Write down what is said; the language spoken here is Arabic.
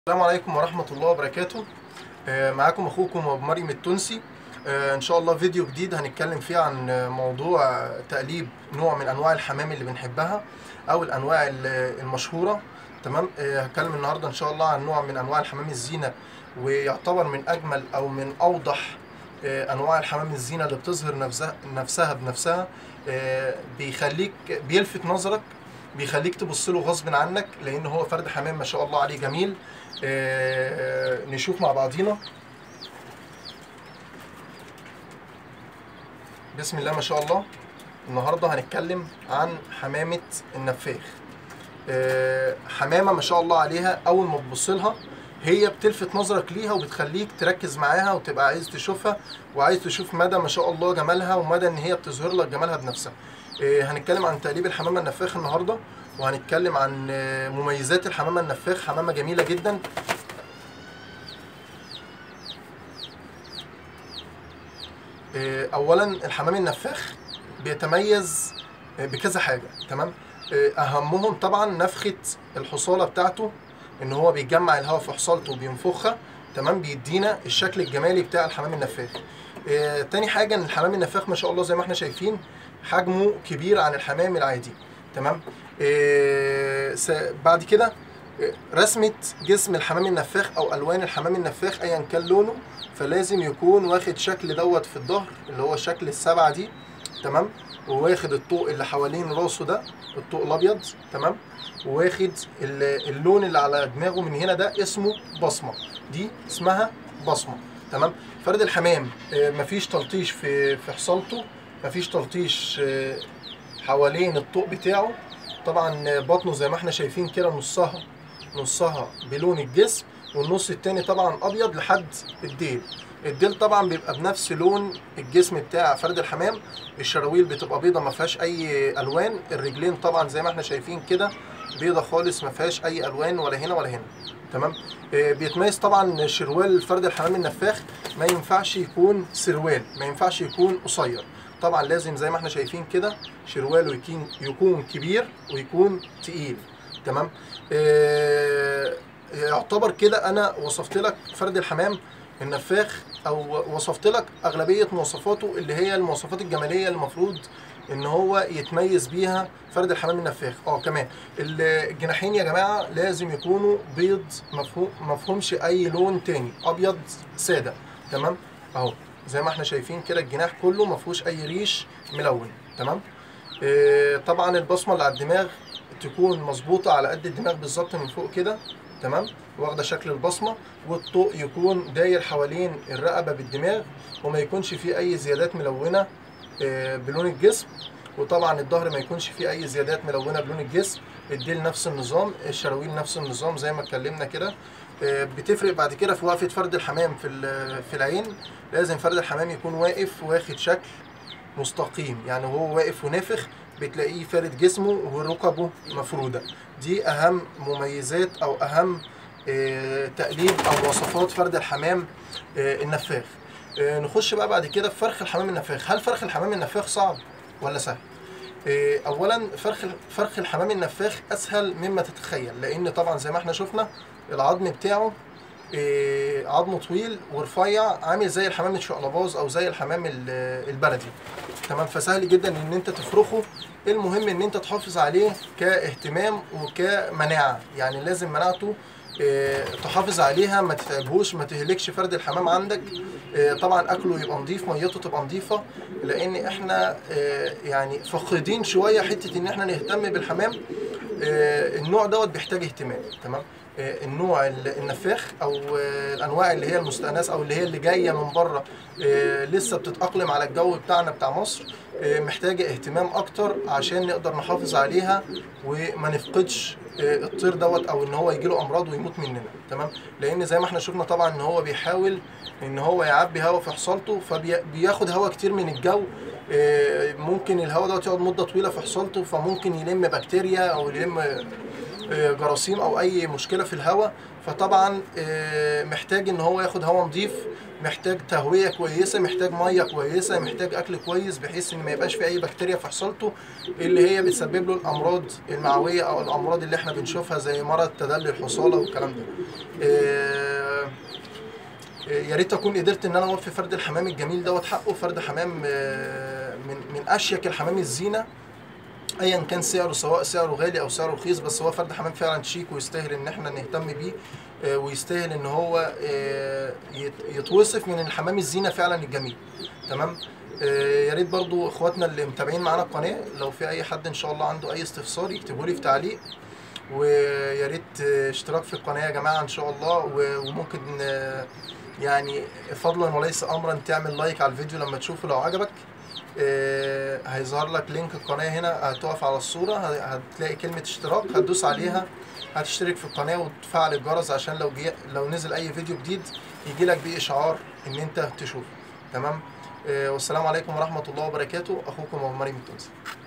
السلام عليكم ورحمة الله وبركاته. معاكم أخوكم أبو مريم التونسي. إن شاء الله فيديو جديد هنتكلم فيه عن موضوع تقليب نوع من أنواع الحمام اللي بنحبها أو الأنواع المشهورة. تمام. هتكلم النهاردة إن شاء الله عن نوع من أنواع الحمام الزينة، ويعتبر من أجمل أو من أوضح أنواع الحمام الزينة اللي بتظهر نفسها بنفسها. بيخليك بيلفت نظرك، بيخليك تبص له غصب عنك، لأن هو فرد حمام ما شاء الله عليه جميل. نشوف مع بعضينا. بسم الله ما شاء الله. النهارده هنتكلم عن حمامة النفاخ. حمامة ما شاء الله عليها، أول ما تبص لها هي بتلفت نظرك ليها وبتخليك تركز معاها وتبقى عايز تشوفها وعايز تشوف مدى ما شاء الله جمالها ومدى إن هي بتظهر لك جمالها بنفسها. هنتكلم عن تقليب الحمامة النفاخ النهارده، وهنتكلم عن مميزات الحمامة النفاخ. حمامة جميلة جدا. اولا الحمام النفاخ بيتميز بكذا حاجه. تمام. اهمهم طبعا نفخه الحصاله بتاعته، ان هو بيجمع الهواء في حصالته وبينفخها. تمام. بيدينا الشكل الجمالي بتاع الحمام النفاخ. تاني حاجه ان الحمام النفاخ ما شاء الله زي ما احنا شايفين حجمه كبير عن الحمام العادي. تمام. بعد كده رسمه جسم الحمام النفاخ او الوان الحمام النفاخ ايا كان لونه، فلازم يكون واخد شكل دوت في الظهر اللي هو شكل السبعه دي. تمام. وواخد الطوق اللي حوالين راسه ده، الطوق الابيض. تمام. وواخد اللون اللي على دماغه من هنا ده اسمه بصمه، دي اسمها بصمه. تمام. فرد الحمام مفيش تلطيش في حصالته، مفيش تلطيش حوالين الطوق بتاعه. طبعا بطنه زي ما احنا شايفين كده نصها بلون الجسم، والنص التاني طبعا ابيض لحد الديل. الديل طبعا بيبقى بنفس لون الجسم بتاع فرد الحمام. الشراويل بتبقى بيضه ما فيهاش اي الوان. الرجلين طبعا زي ما احنا شايفين كده بيضه خالص ما فيهاش اي الوان ولا هنا ولا هنا. تمام. بيتميز طبعا شروال فرد الحمام النفاخ ما ينفعش يكون سروال، ما ينفعش يكون قصير. طبعا لازم زي ما احنا شايفين كده شرواله يكون كبير ويكون تقيل. تمام. يعتبر كده انا وصفت لك فرد الحمام النفاخ، او وصفت لك اغلبيه مواصفاته اللي هي المواصفات الجماليه اللي المفروض ان هو يتميز بيها فرد الحمام النفاخ. كمان الجناحين يا جماعه لازم يكونوا بيض، مفهومش اي لون تاني، ابيض ساده. تمام. اهو زي ما احنا شايفين كده الجناح كله مفهوش اي ريش ملون. تمام. طبعا البصمه اللي على الدماغ تكون مظبوطه على قد الدماغ بالظبط من فوق كده. تمام. واخده شكل البصمه، والطوق يكون داير حوالين الرقبه بالدماغ، وما يكونش فيه اي زيادات ملونه بلون الجسم. وطبعا الظهر ما يكونش فيه اي زيادات ملونه بلون الجسم. الديل نفس النظام، الشراويل نفس النظام زي ما اتكلمنا كده. بتفرق بعد كده في وقفه فرد الحمام في العين. لازم فرد الحمام يكون واقف واخد شكل مستقيم، يعني وهو واقف ونافخ بتلاقيه فارد جسمه وركبه مفروده. دي اهم مميزات او اهم تقليد او وصفات فرد الحمام النفاخ. نخش بقى بعد كده في فرخ الحمام النفاخ. هل فرخ الحمام النفاخ صعب ولا سهل؟ اولا فرخ الحمام النفاخ اسهل مما تتخيل، لان طبعا زي ما احنا شفنا العظم بتاعه عظمه طويل ورفيع، عامل زي الحمام الشقلباز او زي الحمام البلدي. تمام. فسهل جدا ان انت تفرخه. المهم ان انت تحافظ عليه كاهتمام وكمناعه، يعني لازم مناعته تحافظ عليها، ما تتعبهوش، ما تهلكش فرد الحمام عندك. طبعا اكله يبقى نظيف، ميته تبقى نظيفه، لان احنا يعني فاقدين شويه حته ان احنا نهتم بالحمام. النوع دوت بيحتاج اهتمام. تمام. النوع النفاخ او الانواع اللي هي المستأنسة او اللي هي اللي جايه من بره لسه بتتأقلم على الجو بتاعنا بتاع مصر، محتاجه اهتمام اكتر عشان نقدر نحافظ عليها وما نفقدش الطير دوت، او ان هو يجيله امراض ويموت مننا. تمام. لان زي ما احنا شفنا طبعا ان هو بيحاول ان هو يعبي هواء في حصالته، فبياخد هواء كتير من الجو. ممكن الهواء دوت يقعد مده طويله في حصالته، فممكن يلم بكتيريا او يلم جراثيم او اي مشكله في الهواء. فطبعا محتاج ان هو ياخد هواء نظيف، محتاج تهويه كويسه، محتاج ميه كويسه، محتاج اكل كويس، بحيث ان ما يبقاش في اي بكتيريا في حصلته اللي هي بتسبب له الامراض المعويه او الامراض اللي احنا بنشوفها زي مرض تدلي الحصاله والكلام ده. يا ريت اكون قدرت ان انا اوفي فرد الحمام الجميل دوت حقه. فرد حمام من اشيك الحمام الزينه، ايا كان سعره، سواء سعره غالي او سعره رخيص، بس هو فرد حمام فعلا شيك ويستاهل ان احنا نهتم بيه، ويستاهل ان هو يتوصف من الحمام الزينه فعلا الجميل. تمام. يا ريت برضو اخواتنا اللي متابعين معانا القناه، لو في اي حد ان شاء الله عنده اي استفسار يكتبوا لي في تعليق، ويا ريت اشتراك في القناه يا جماعه ان شاء الله. وممكن يعني فضلا وليس امرا تعمل لايك على الفيديو لما تشوفه لو عجبك. هيظهر لك لينك القناه هنا، هتقف على الصوره هتلاقي كلمه اشتراك، هتدوس عليها هتشترك في القناه وتفعل الجرس عشان لو نزل اي فيديو جديد يجي لك بيه اشعار ان انت تشوفه. تمام. والسلام عليكم ورحمه الله وبركاته. اخوكم ابو مريم التونسي.